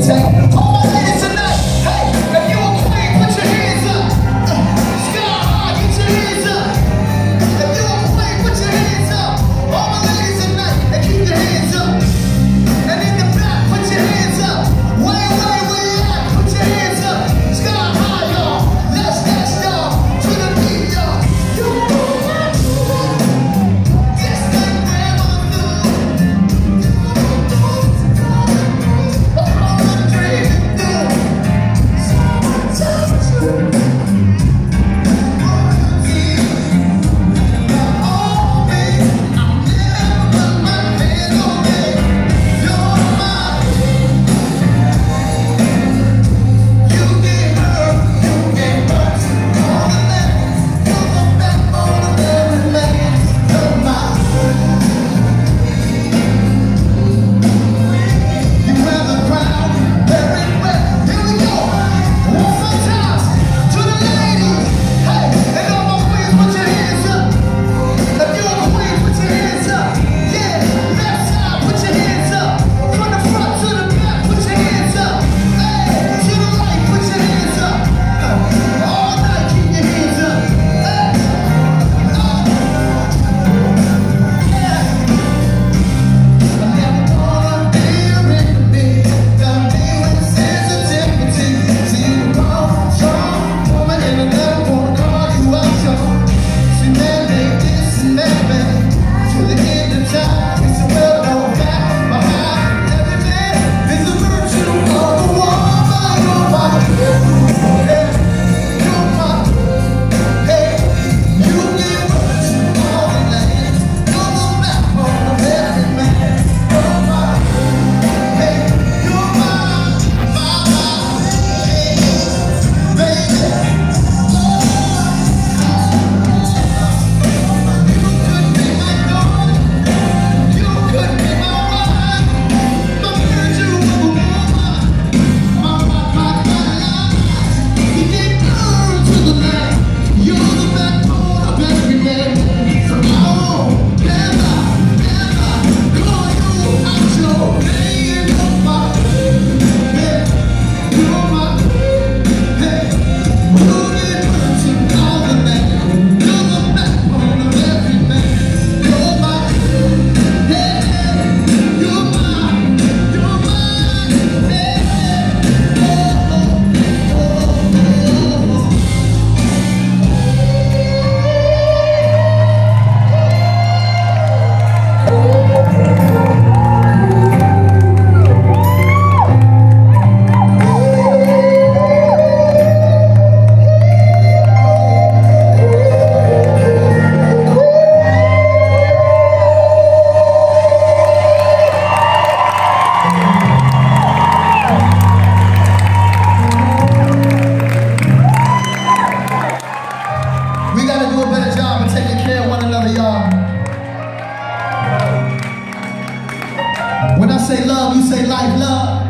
say love, you say life. Love,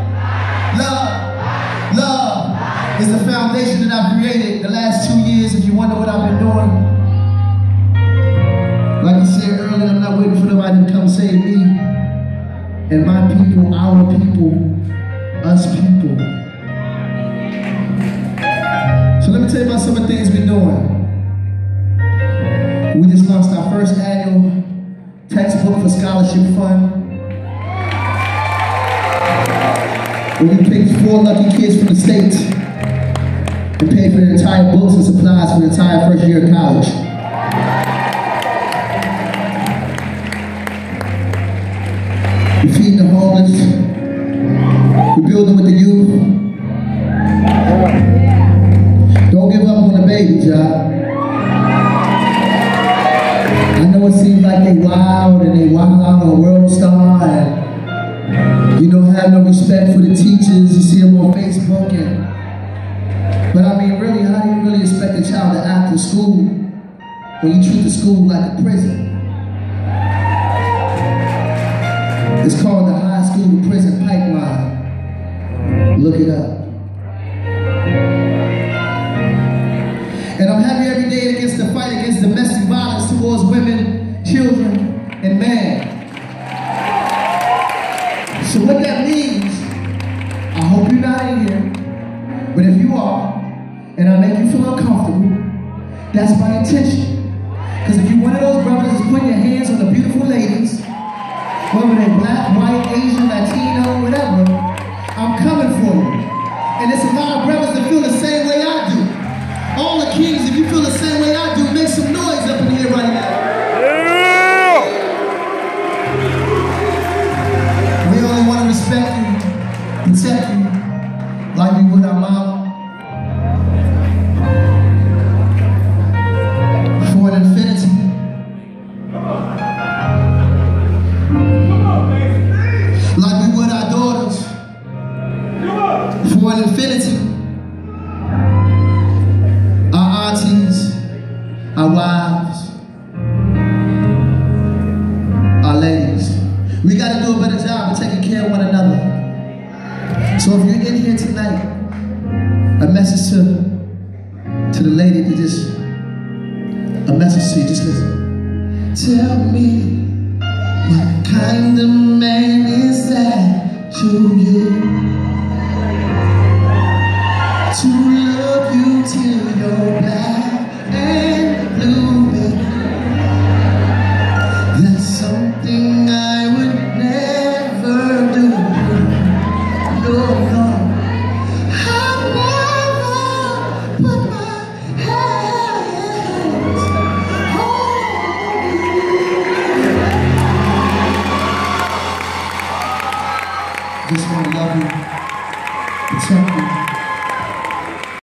love, love is the foundation that I've created the last 2 years. If you wonder what I've been doing, like I said earlier, I'm not waiting for nobody to come save me and my people, our people, us people. So let me tell you about some of the things we're doing. We just launched our first annual textbook for scholarship fund. We picked 4 lucky kids from the state and paid for their entire books and supplies for the entire first year of college. We're feeding the homeless. We're building with the youth. Don't give up on the babies, y'all. I know it seems like they wild and they wild out on a world star and you don't have no respect for the teachers. You see them on Facebook but I mean, really, how do you really expect a child to act in school when you treat the school like a prison? It's called the high school to prison pipeline. Look it up. And I'm happy every day against the fight against domestic violence towards women, children, and men. So what that means, I hope you're not in here, but if you are, and I make you feel uncomfortable, that's my intention. Because if you're one of those brothers that's putting your hands on the beautiful ladies, whether they're black, white, Asian, Latino, whatever, I'm coming for you. And there's a lot of brothers that feel the same way I do. All the kings, if you feel the same way I do, make some noise up in here right now. Yeah! We only want to respect you, protect you, like we would our mama. For an infinity. Like we would our daughters. For an infinity. Our aunties, our wives, our ladies. We got to do a better job of taking care of one another. So if you're in here tonight, a message to the lady that just, a message to you, just listen. Tell me, what kind of man is that to you? To love you till you're black and blue, baby. That's something I would never do. No, no. I've never put my hands on you. Just want to love you, protect you.